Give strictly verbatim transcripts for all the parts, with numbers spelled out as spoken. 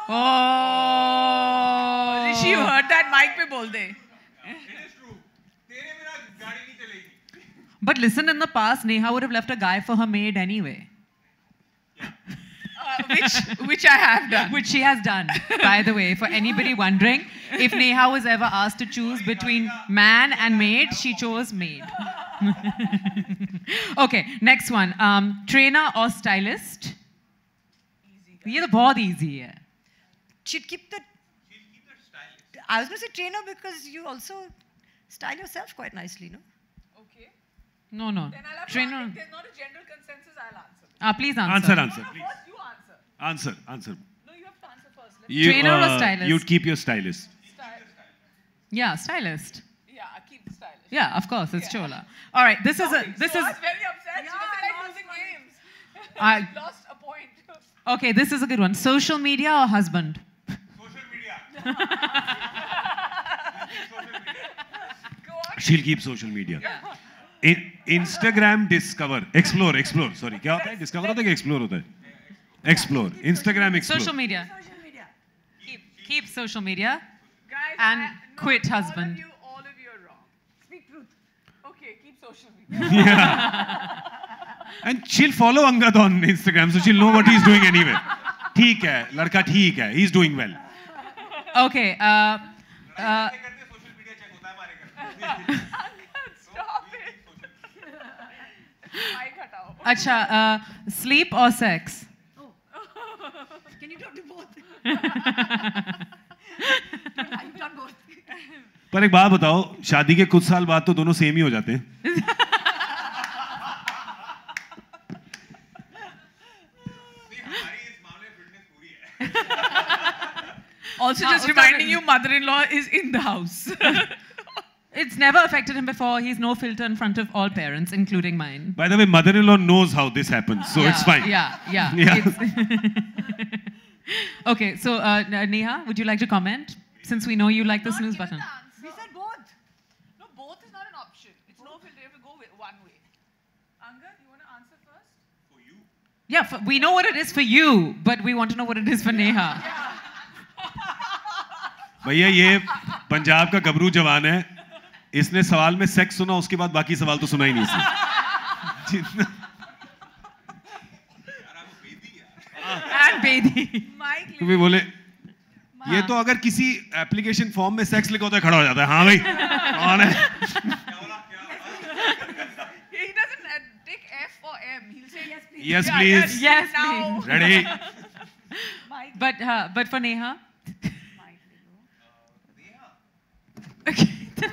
Oh, Rishi, you heard that? Mic pe bol de. But listen, in the past, Neha would have left a guy for her maid anyway. Uh, which, which I have done. Which she has done, by the way. For anybody wondering, if Neha was ever asked to choose between man and maid, she chose maid. Okay, next one. Um, trainer or stylist? Easy. Ye to bahut easy hai. She'd keep the... I was going to say trainer because you also style yourself quite nicely, no? Okay. No, no. Then I'll have Trainer. to, if there's not a general consensus, I'll answer. Ah, please answer. Answer, answer, please. First, you answer. Answer, answer. No, you have to answer first. Let's You, Trainer or uh, stylist? You'd keep your stylist. style. Yeah, stylist. Yeah, I keep the stylist. Yeah, of course, it's Yeah. Chola. All right, this is a... Sorry, This so is... I was very upset. Yeah, she doesn't like no, losing it's games. I- She lost a point. Okay, this is a good one. Social media or husband? Social media. Go on. She'll keep social media. In, Instagram discover. Explore, explore. Sorry, क्या होता है? Discover होता है कि explore होता है? Explore. Instagram explore. Social media. Social media. Keep, keep social media. Guys, And I, no, quit all husband. Of you, all of you are wrong. Speak truth. Okay, keep social media. And she'll follow Angad on Instagram, so she'll know what he's doing anyway. ठीक है, लड़का ठीक है. He's doing well. Okay. Uh, uh, Stop it. Mic hatao. acha, uh, sleep or sex? Can you do both? You've done both. पर एक बात बताओ, शादी के कुछ साल बाद तो दोनों सेम ही हो जाते हैं. Also, Ah, just okay. reminding you, mother-in-law is in the house. It's never affected him before. He's no filter in front of all parents, including mine. By the way, mother-in-law knows how this happens, so yeah, it's fine. Yeah, yeah. Yeah. It's- Okay, so uh, Neha, would you like to comment? Since we know you like the Not snooze given button. the answer. We said both. No, both is not an option. It's no filter. You have to go with one way. Angad, you want to answer first? Yeah, for, we know what it is for you, but we want to know what it is for Neha. भैया ये पंजाब का गबरू जवान है. इसने सवाल में sex सुना, उसके बाद बाकी सवाल तो सुना ही नहीं इसने. जितना- And Bedi. Mike, तो वे बोले ये तो अगर किसी एप्लीकेशन फॉर्म में सेक्स लिखा होता है खड़ा हो जाता है. हाँ भाई कौन है? he doesn't uh, take F or M. He'll say yes, please. Yes, Yeah, please. Yes, now. please. Ready? Mike, But, uh, but for Neha? Mike, Okay.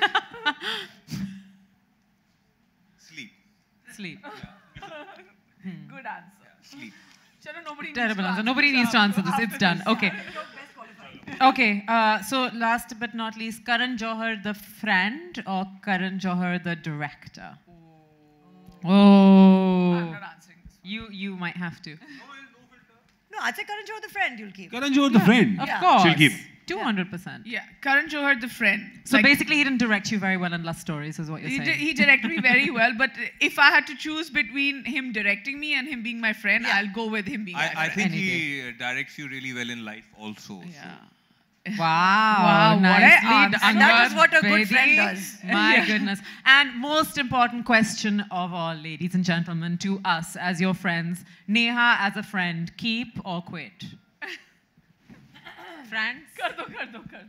Sleep. Sleep. good answer. Sleep. Chalo, nobody Terrible needs answer. to Nobody needs to answer this. It's done. Okay. Best qualified. Okay. Uh, so last but not least, Karan Johar the friend or Karan Johar the director? I'm Oh. not answering this. You you might have to. No, I'd say Karan Johar the friend you'll keep. Karan Johar the friend. Of Yeah. course. She'll keep. two hundred percent. Yeah, Karan Johar, the friend. So Like, basically, he didn't direct you very well in Lust Stories, is what you're he, saying. di- he directed me very well, but if I had to choose between him directing me and him being my friend, Yeah. I'll go with him being my I, I friend. think Any he uh, directs you really well in life also. Yeah. Wow. Wow, what nicely an answer. done, And that is what a good Bedi. friend does. My goodness. And most important question of all, ladies and gentlemen, to us as your friends. Neha, as a friend, keep or quit? Friends? Kar do, kar do, kar do.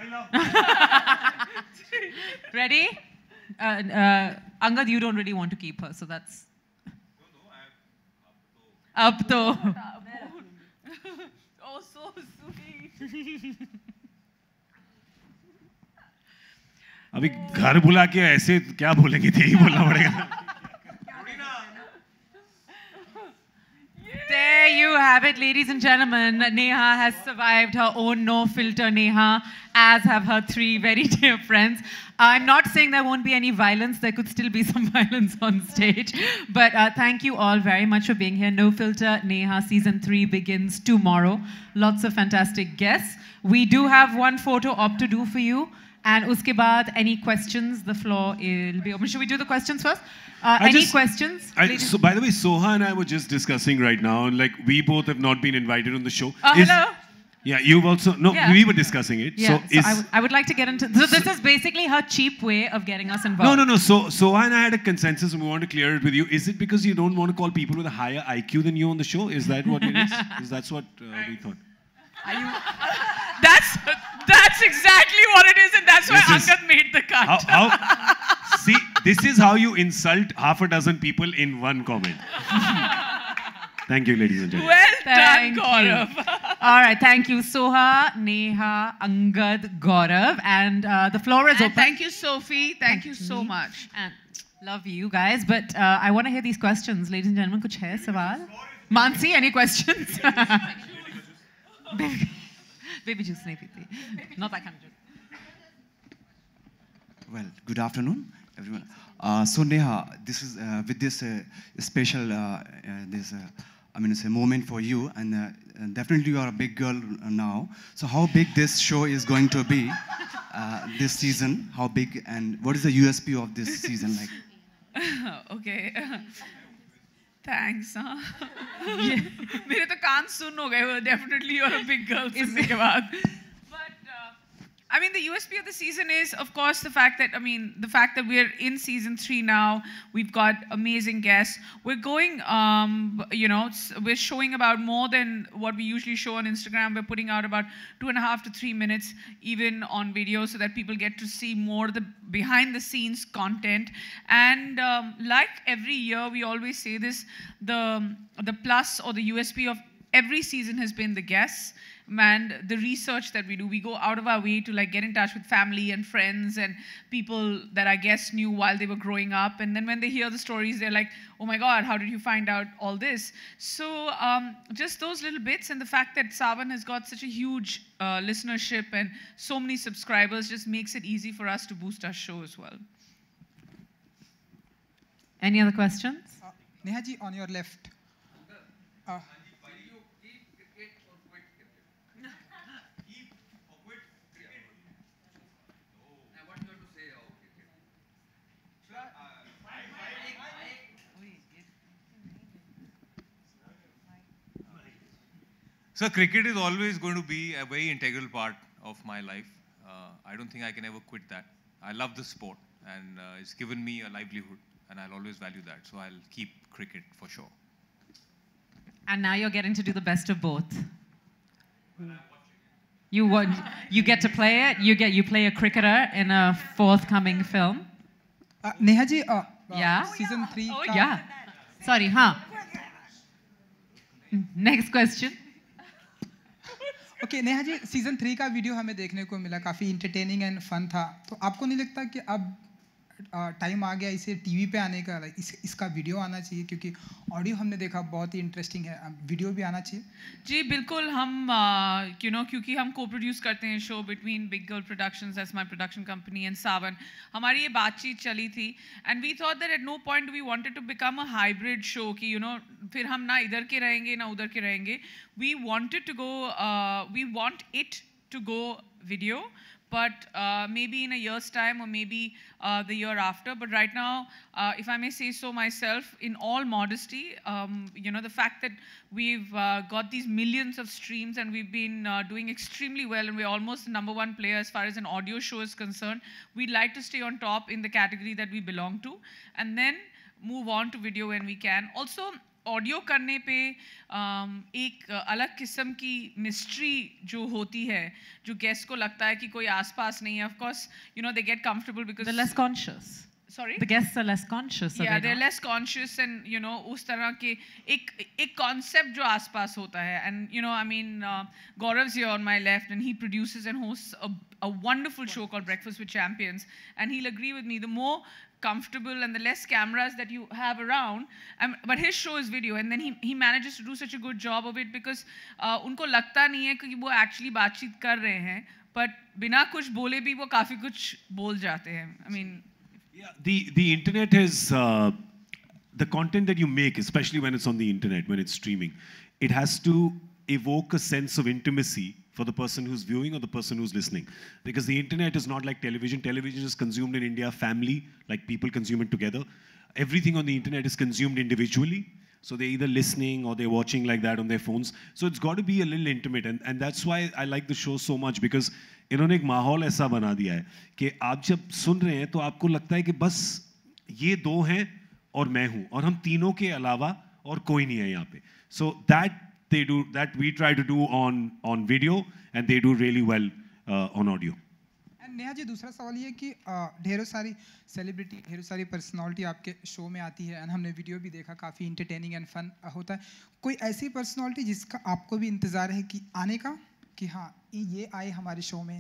Ready? Uh, uh, Angad, you don't really want to keep her, so that's... Up to. Oh, so sweet. अभी घर बुला के ऐसे क्या बोलेंगे थे ही बोलना पड़ेगा. There you have it, ladies and gentlemen. Neha has survived her own no-filter Neha, as have her three very dear friends. I'm not saying there won't be any violence. There could still be some violence on stage. But uh, thank you all very much for being here. No Filter Neha Season three begins tomorrow. Lots of fantastic guests. We do have one photo op to do for you. And uske baad, any questions, the floor will be open. Should we do the questions first? Uh, I any just- questions? I, ladies? so by the way, Soha and I were just discussing right now, like we both have not been invited on the show. Uh, Is- hello. Yeah, you've also, no, Yeah. we were discussing it. Yeah, So, so is, I, would- I would like to get into, so this is basically her cheap way of getting us involved. no, no, no. So, Soha and I had a consensus and we want to clear it with you. Is it because you don't want to call people with a higher I Q than you on the show? Is that what it is? Is that what uh, we thought? That's that's exactly what it is, and that's why This is- Angad made the cut. How, how, see, this is how you insult half a dozen people in one comment. Thank you, ladies and gentlemen. Well Thank done, you. Gaurav. All right, thank you, Soha, Neha, Angad, Gaurav, and uh, the floor is And open. thank you, Sophie. Thank you so much. And love you guys, but uh, I want to hear these questions, ladies and gentlemen. Kuch hai sawal? Mansi, any questions? baby, baby juice nahi peeti. Not that kind of juice. Well, good afternoon, everyone. Uh, so Neha, this is uh, with this uh, special uh, uh, this uh, I mean it's a moment for you, and, uh, and definitely you are a big girl now. So how big this show is going to be uh, this season? How big, and what is the U S P of this season like? Okay. Thanks. Huh? मेरे तो कान सुन हो गए वो. Definitely you're a big girl सुनने के बाद. But uh, I mean, the U S P of the season is, of course, the fact that, I mean, the fact that we're in season three now. We've got amazing guests. We're going, um, you know, s- we're showing about more than what we usually show on Instagram. We're putting out about two and a half to three minutes, even on video, so that people get to see more the behind the scenes content. And um, like every year, we always say this: the the plus or the U S P of every season has been the guests. And the research that we do, we go out of our way to like get in touch with family and friends and people that our guests knew while they were growing up. And then when they hear the stories, they're like, oh my God, how did you find out all this? So um, just those little bits, and the fact that Sawan has got such a huge uh, listenership and so many subscribers just makes it easy for us to boost our show as well. Any other questions? Uh, Neha ji, on your left. Uh, So cricket is always going to be a very integral part of my life. Uh, I don't think I can ever quit that. I love the sport, and uh, it's given me a livelihood, and I'll always value that. So I'll keep cricket for sure. And now you're getting to do the best of both. You want, you get to play it. You get you play a cricketer in a forthcoming film. uh, Neha ji, uh, uh, Yeah? season three. Oh का- yeah. Sorry, huh? Next question. Okay Neha ji, season three का video हमें देखने को मिला, काफ़ी entertaining and fun था. तो आपको नहीं लगता कि अब टाइम आ गया इसे टीवी पे आने का, इस, इसका वीडियो आना चाहिए? क्योंकि ऑडियो हमने देखा बहुत ही इंटरेस्टिंग है, अब वीडियो भी आना चाहिए. जी बिल्कुल. हम यू नो क्योंकि हम को प्रोड्यूस करते हैं show between big girl productions, that's my production company, and Saavn. हमारी ये बातचीत चली थी, and we thought that at no point we wanted to become a hybrid show कि यू नो फिर हम ना इधर के रहेंगे ना उधर के रहेंगे. We wanted to go, we want it to go video, but uh, maybe in a year's time or maybe uh, the year after. But right now, uh, if I may say so myself, in all modesty, um, you know, the fact that we've uh, got these millions of streams and we've been uh, doing extremely well, and we're almost the number one player as far as an audio show is concerned, we'd like to stay on top in the category that we belong to, and then move on to video when we can. Also, audio करने पे um, एक अलग किस्म की mystery जो होती है, जो गेस्ट को लगता है कि कोई आसपास नहीं है. Of course you know they get comfortable because They're less conscious. Sorry? The guests are less conscious. Yeah, are they they're not? less conscious, and you know उस तरह के एक एक concept जो आसपास होता है. And you know, I mean, uh, Gaurav's here on my left, and he produces and hosts a, a wonderful show called Breakfast with Champions, and he'll agree with me. The more comfortable and the less cameras that you have around, um, but his show is video, and then he he manages to do such a good job of it because uh, उनको लगता नहीं है कि वो actually बातचीत कर रहे हैं, but बिना कुछ बोले भी वो काफी कुछ बोल जाते हैं. I mean. Yeah, the, the internet is, uh, the content that you make, especially when it's on the internet, when it's streaming, it has to evoke a sense of intimacy for the person who's viewing or the person who's listening. Because the internet is not like television. Television is consumed in India, family, like people consume it together. Everything on the internet is consumed individually. So they're either listening or they're watching like that on their phones. So it's got to be a little intimate. And, and that's why I like the show so much, because इन्होंने एक माहौल ऐसा बना दिया है कि आप जब सुन रहे हैं तो आपको लगता है कि बस ये दो हैं और मैं हूँ, और हम तीनों के अलावा और कोई नहीं है यहाँ पे. So that they do, that we try to do on on video, and they do really well uh, on audio. And Neha ji, दूसरा सवाल ये कि uh, ढेरों सारी सेलिब्रिटी, ढेरों सारी पर्सनालिटी आपके शो में आती है, एंड हमने वीडियो भी देखा, काफ़ी इंटरटेनिंग एंड फन होता है. कोई ऐसी पर्सनालिटी जिसका आपको भी इंतज़ार है कि आने का, कि हाँ ये आए हमारे शो में?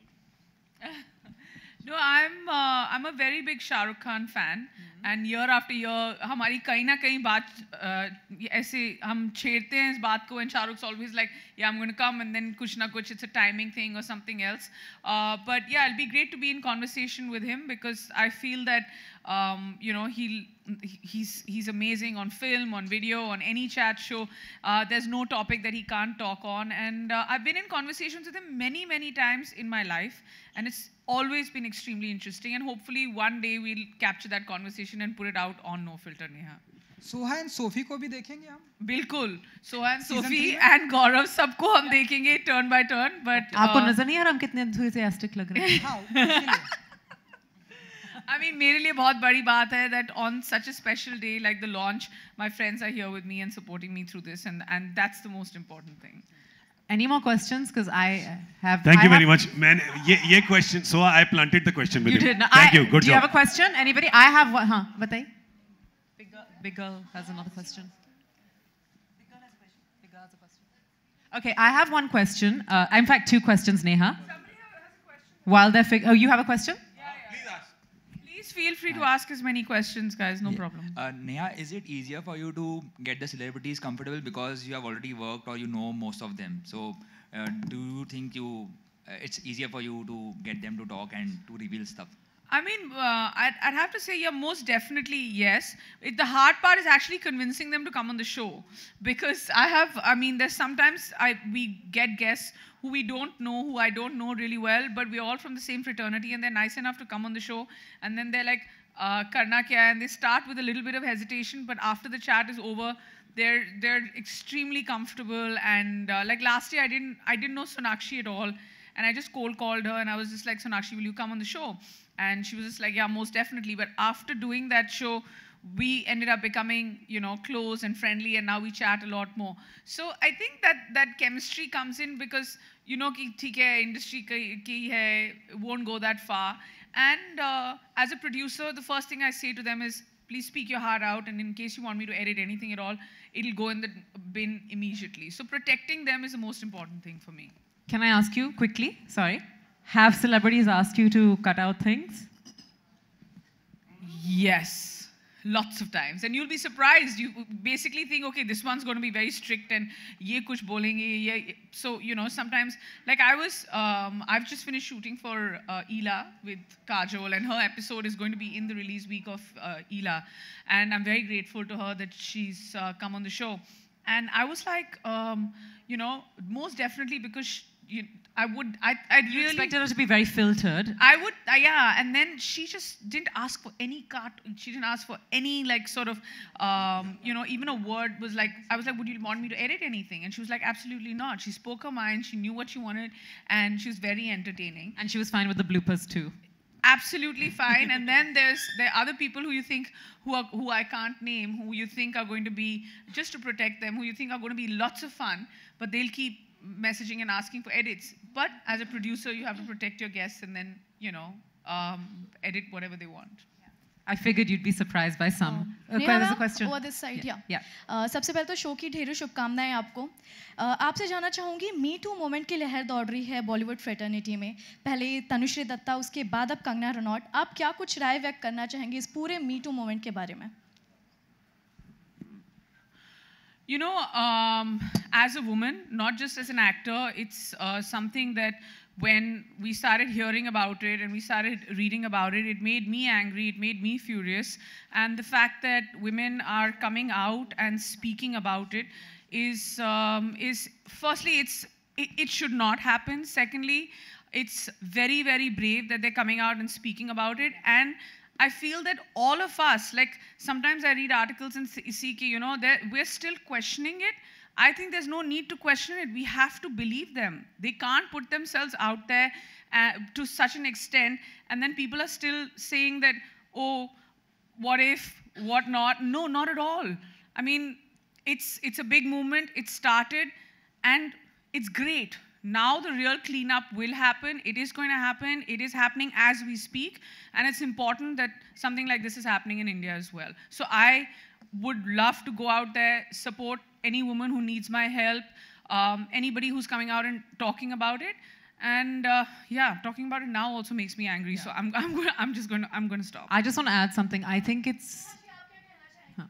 No, I'm uh, I'm a very big Shah Rukh Khan fan, mm-hmm. and year after year, हमारी कहीं ना कहीं बात uh, ऐसे हम छेड़ते हैं इस बात को, and Shah Rukh's always like, yeah, I'm going to come, and then कुछ ना कुछ, it's a timing thing or something else. Uh, but yeah, it'll be great to be in conversation with him, because I feel that um, you know he'll he's he's amazing on film, on video, on any chat show. Uh, there's no topic that he can't talk on, and uh, I've been in conversations with him many many times in my life, and it's always been extremely interesting, and hopefully one day we'll capture that conversation and put it out on No Filter Neha. Soha and Sophie को भी देखेंगे हम? बिल्कुल, Soha and Sophie and Gaurav सबको हम देखेंगे turn by turn. But आपको नजर नहीं आ रहा हम कितने enthusiastic लग रहे हैं? हाँ, I mean, मेरे लिए बहुत बड़ी बात है that on such a special day like the launch, my friends are here with me and supporting me through this, and and that's the most important thing. Any more questions? Because I have. Thank I you have, very much, man. Ye, ye question. So I planted the question with you him. did. No, Thank I, you. Good do job. you have a question? Anybody? I have one. Huh? Batai. Big girl, big girl has another question. Big girl has a question. Big girl has a question. Okay, I have one question. Uh, in fact, two questions, Neha. Somebody has a question. While they're fig- oh, you have a question? Please ask. Please feel free to ask as many questions, guys. No Yeah. problem. Uh, Neha, is it easier for you to get the celebrities comfortable because you have already worked or you know most of them? So, uh, do you think you uh, it's easier for you to get them to talk and to reveal stuff? I mean, uh, I'd, I'd have to say, yeah, most definitely yes. It, the hard part is actually convincing them to come on the show, because I have, I mean, there's sometimes I we get guests who we don't know, who I don't know really well, but we're all from the same fraternity, and they're nice enough to come on the show, and then they're like, uh, karna kya hai? And they start with a little bit of hesitation, but after the chat is over, they're they're extremely comfortable. And uh, like last year, I didn't I didn't know Sonakshi at all, and I just cold called her, and I was just like, Sonakshi, will you come on the show? And she was just like, yeah, most definitely. But after doing that show, we ended up becoming, you know, close and friendly, and now we chat a lot more. So I think that that chemistry comes in because, you know, ki theek hai, industry ki, ki hai, won't go that far. And uh, as a producer, the first thing I say to them is, please speak your heart out, and in case you want me to edit anything at all, it'll go in the bin immediately. So protecting them is the most important thing for me. Can I ask you quickly? Sorry. Have celebrities asked you to cut out things? Yes, lots of times. And you'll be surprised. You basically think, okay, this one's going to be very strict and ye kuch bolenge, ye. So, you know, sometimes, like I was, um, I've just finished shooting for uh, Ela with Kajol, and her episode is going to be in the release week of uh, Ela. And I'm very grateful to her that she's uh, come on the show. And I was like, um, you know, most definitely because she, you, I would, I, I'd You really expected her to be very filtered. I would, uh, yeah, and then she just didn't ask for any cut. She didn't ask for any, like, sort of, um, you know, even a word was like, I was like, would you want me to edit anything? And she was like, absolutely not. She spoke her mind, she knew what she wanted, and she was very entertaining. And she was fine with the bloopers too. Absolutely fine. And then there's there are other people who you think, who are who I can't name, who you think are going to be, just to protect them, who you think are going to be lots of fun, but they'll keep messaging and asking for edits. But as a producer, you have to protect your guests and then, you know, um, edit whatever they want. I figured you'd be surprised by some. Uh, Neha there's a ma'am, question. over this side, yeah. Yeah. Uh, सबसे पहले तो show की ढेरों शुभकामनाएं आपको. Uh, आपसे जानना चाहूँगी, मी टू मोमेंट की लहर दौड़ रही है बॉलीवुड फ्रेटर्निटी में. पहले तनुश्री दत्ता, उसके बाद अब कंगना रनौत. आप क्या कुछ राय व्यक्त करना चाहेंगे इस पूरे मी टू मोमेंट के बारे में? You know, um, as a woman, not just as an actor, it's uh, something that when we started hearing about it and we started reading about it, it made me angry, it made me furious. And the fact that women are coming out and speaking about it is, um, is firstly, it's, it, it should not happen. Secondly, it's very, very brave that they're coming out and speaking about it. And I feel that all of us, like sometimes I read articles and see, you know, we're still questioning it. I think there's no need to question it. We have to believe them. They can't put themselves out there uh, to such an extent, and then people are still saying that, oh, what if, what not? No, not at all. I mean, it's, it's a big movement. It started, and it's great. Now the real cleanup will happen. It is going to happen. It is happening as we speak, and it's important that something like this is happening in India as well. So I would love to go out there, support any woman who needs my help, um, anybody who's coming out and talking about it. And uh, yeah, talking about it now also makes me angry. Yeah. So I'm, I'm, gonna, I'm just going to, I'm going to stop. I just want to add something. I think it's... Huh.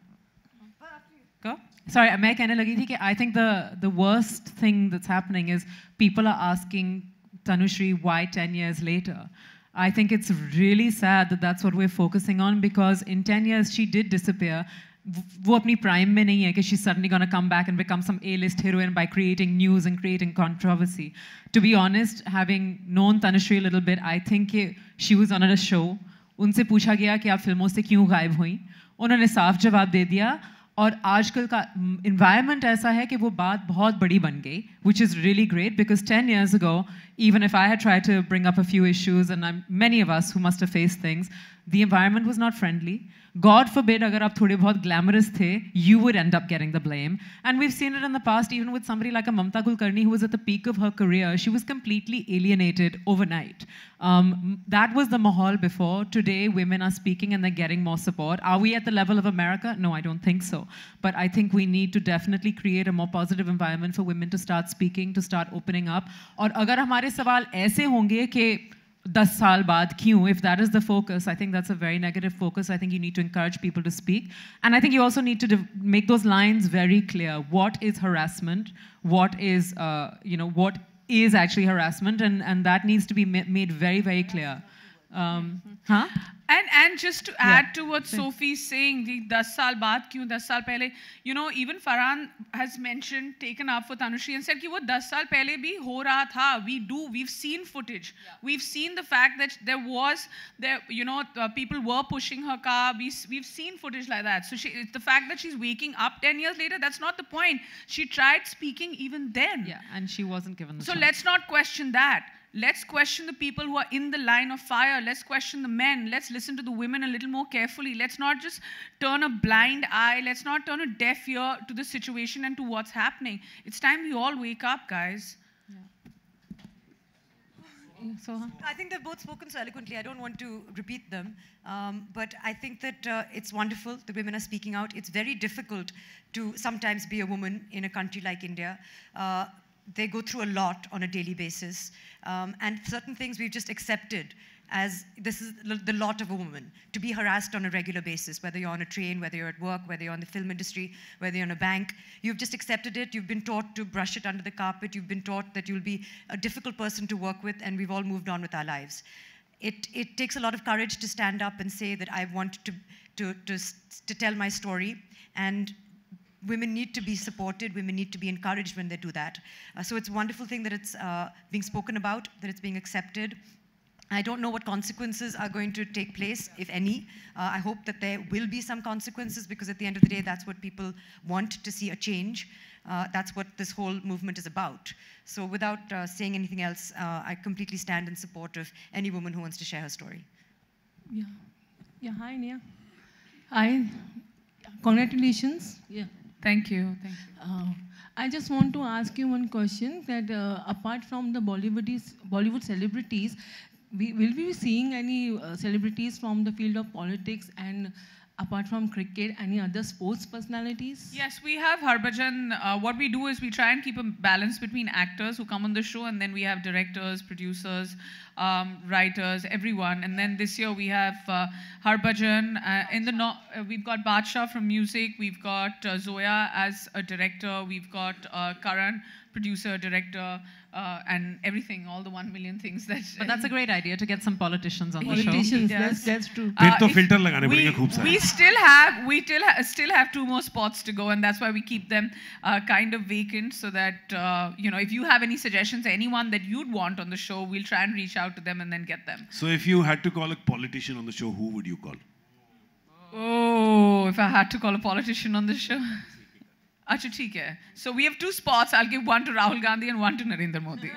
Go? Sorry, मैं कहने लगी थी कि I think the, the worst thing that's happening is people are asking Tanushree why ten years later. I think it's really sad that that's what we're focusing on, because in ten years she did disappear. वो अपनी prime में नहीं है कि she's suddenly going to come back and become some A-list heroine by creating news and creating controversy. To be honest, having known Tanushree a little bit, I think she was on a show. उनसे पूछा गया कि आप फिल्मों से क्यों गायब हुई? उन्होंने साफ जवाब दे दिया. और आजकल का environment ऐसा है कि वो बात बहुत बड़ी बन गई, which is really great, because ten years ago, even if I had tried to bring up a few issues, and I'm, many of us who must have faced things, the environment was not friendly. God forbid, agar aap thode bahut glamorous the, you would end up getting the blame. And we've seen it in the past, even with somebody like a Mamta Kulkarni, who was at the peak of her career. She was completely alienated overnight. Um, that was the mahal before. Today, women are speaking and they're getting more support. Are we at the level of America? No, I don't think so. But I think we need to definitely create a more positive environment for women to start speaking, to start opening up. Aur agar hamare sawal aise honge ke ten saal baad kyun, if that is the focus, I think that's a very negative focus. I think you need to encourage people to speak. And I think you also need to make those lines very clear. What is harassment? What is, uh, you know, what is actually harassment? And, and that needs to be ma made very, very clear. Um, huh? And, and just to add yeah. to what Sophie's saying, the ten saal baad kyun, ten saal pehle, you know, even Farhan has mentioned, taken up for Tanushree and said ki wo ten saal pehle bhi ho raha tha. We do, we've seen footage. Yeah. We've seen the fact that there was, there, you know, uh, people were pushing her car. We, we've seen footage like that. So she, the fact that she's waking up ten years later, that's not the point. She tried speaking even then. Yeah, and she wasn't given the So chance. let's not question that. Let's question the people who are in the line of fire. Let's question the men. Let's listen to the women a little more carefully. Let's not just turn a blind eye. Let's not turn a deaf ear to the situation and to what's happening. It's time we all wake up, guys. Yeah. So, I think they've both spoken so eloquently. I don't want to repeat them. Um, but I think that uh, it's wonderful the women are speaking out. It's very difficult to sometimes be a woman in a country like India. Uh, They go through a lot on a daily basis. Um, and certain things we've just accepted as this is the lot of a woman, to be harassed on a regular basis, whether you're on a train, whether you're at work, whether you're on the film industry, whether you're in a bank. You've just accepted it. You've been taught to brush it under the carpet. You've been taught that you'll be a difficult person to work with, and we've all moved on with our lives. It, it takes a lot of courage to stand up and say that I want to, to, to, to tell my story. And women need to be supported, women need to be encouraged when they do that. Uh, so it's a wonderful thing that it's uh, being spoken about, that it's being accepted. I don't know what consequences are going to take place, if any. Uh, I hope that there will be some consequences, because at the end of the day, that's what people want to see, a change. Uh, that's what this whole movement is about. So without uh, saying anything else, uh, I completely stand in support of any woman who wants to share her story. Yeah, yeah. Hi, Neha. Hi, congratulations. Yeah. Thank you. Thank you. Uh, I just want to ask you one question, that uh, apart from the Bollywoodies, Bollywood celebrities, we, will we be seeing any uh, celebrities from the field of politics, and apart from cricket, any other sports personalities? Yes, we have Harbhajan. Uh, what we do is we try and keep a balance between actors who come on the show, and then we have directors, producers, um, writers, everyone. And then this year we have uh, Harbhajan. Uh, in the no uh, we've got Badshah from music. We've got uh, Zoya as a director. We've got uh, Karan, producer, director. uh, and everything, all the one million things that. But that's a great idea to get some politicians on the show. Politicians, Yes. that's, that's true. फिर तो if filter लगाने we, पड़ेंगे खूब सारे. we still have we still ha- still have two more spots to go, and that's why we keep them uh, kind of vacant, so that uh, you know, if you have any suggestions, anyone that you'd want on the show, we'll try and reach out to them and then get them. So if you had to call a politician on the show, who would you call? Oh, if I had to call a politician on the show. Acha, theek hai. So we have two spots. I'll give one to Rahul Gandhi and one to Narendra Modi.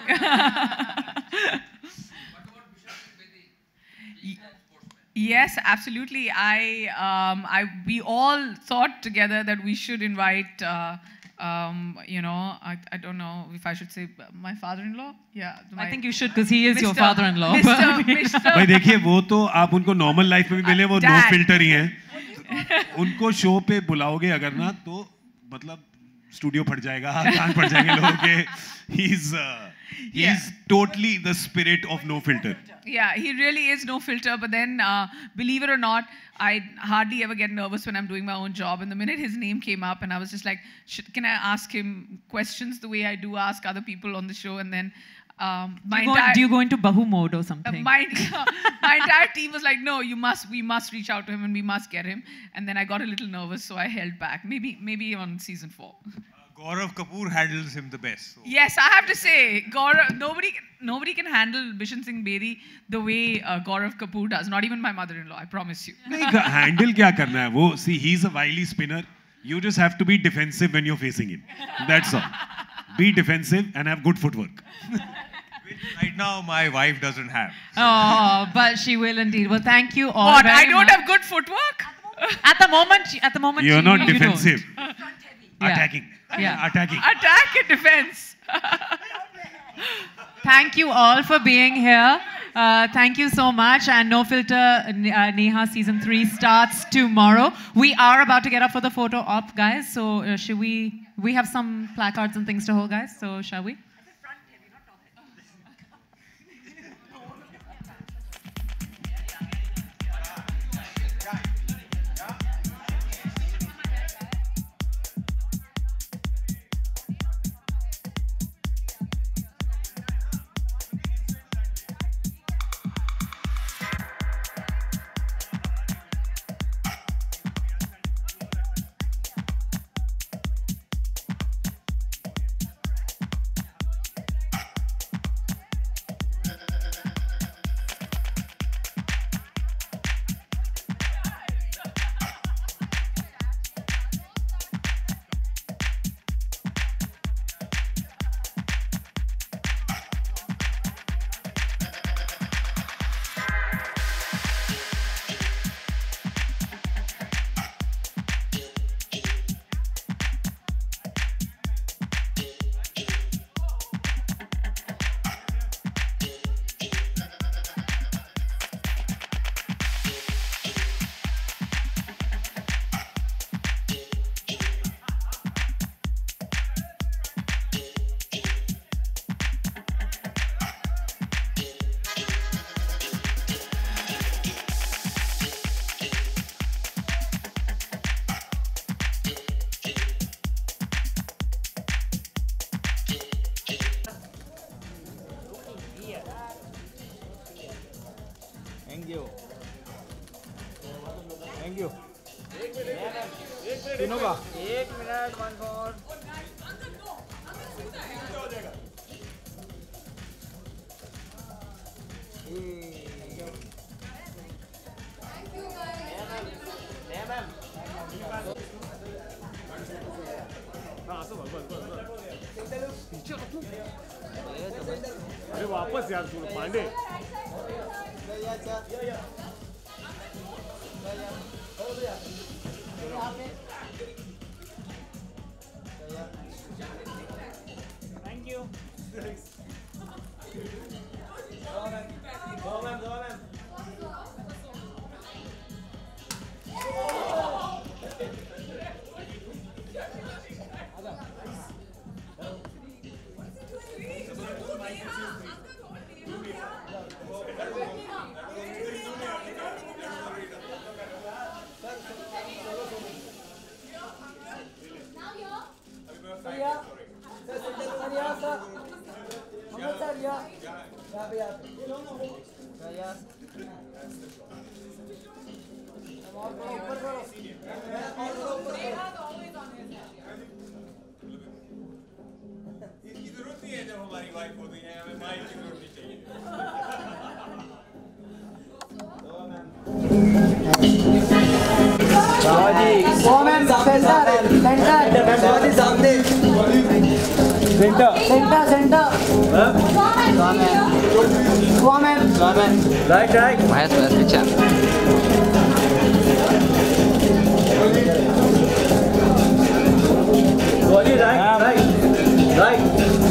Yes, absolutely. I, um, I, we all thought together that we should invite, uh, um, you know, I, I don't know if I should say my father-in-law. Yeah, my, I think you should, because he is your Mister father-in-law. Mister Mister भाई देखिए वो तो आप उनको normal life में भी मिले, वो no Dad. filter ही हैं. उनको show पे बुलाओगे अगर ना तो मतलब studio फट जाएगा, कान फट जाएंगे लोगों के. He's uh, he's Yeah. totally the spirit of no filter. Yeah, he really is no filter. But then, uh, believe it or not, I hardly ever get nervous when I'm doing my own job. And the minute his name came up, and I was just like, Should, can I ask him questions the way I do ask other people on the show? And then um, do, my you go, entire do you go into Bahu mode or uh, something? my, my entire team was like, no, you must, we must reach out to him and we must get him. And then I got a little nervous, so I held back. Maybe, maybe on season four. Gaurav Kapoor handles him the best. So. Yes, I have to say, Gaurav, nobody, nobody can handle Bishan Singh Bedi the way uh, Gaurav Kapoor does. Not even my mother-in-law, I promise you. नहीं handle क्या करना है वो? See, he's a wily spinner. You just have to be defensive when you're facing him. That's all. Be defensive and have good footwork. Which right now my wife doesn't have. Oh, but she will indeed. Well, thank you all What? very I don't much. have good footwork? At the moment, at the moment, You're you, not you defensive. Don't. Yeah. Attacking. Yeah. Attacking. Attack and defense. Thank you all for being here. Uh, thank you so much. And No Filter uh, Neha season three starts tomorrow. We are about to get up for the photo op, guys. So uh, should we? We have some placards and things to hold, guys. So shall we? Thank you. Thank you. तीनों का एक minute one four अरे वापस यार तू Pandey Thank you. Go man, go man. इसकी जरूरत नहीं है जब हमारी वाइफ होती है हमें माइक की जरूरत नहीं चाहिए Woman, center, center, center, सामने, center, center, center. Woman, woman, right, right. Mahesh, Mahesh, picture. Body right, right, right.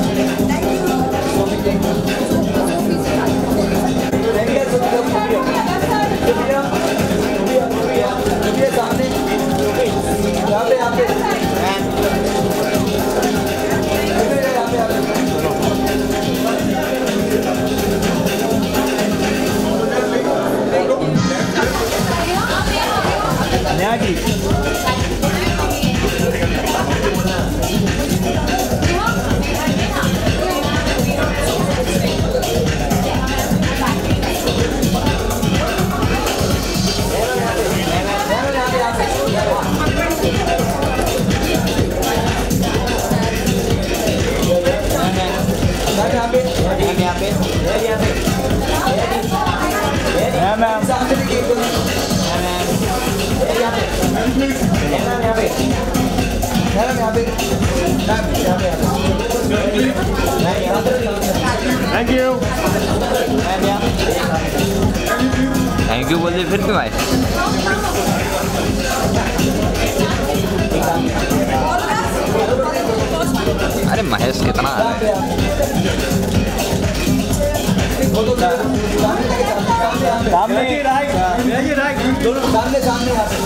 Thank you. Thank you बोल दे फिर क्यों आए? अरे महेश कितना आ रहा है? सामने राइट, राइट, दोनों सामने सामने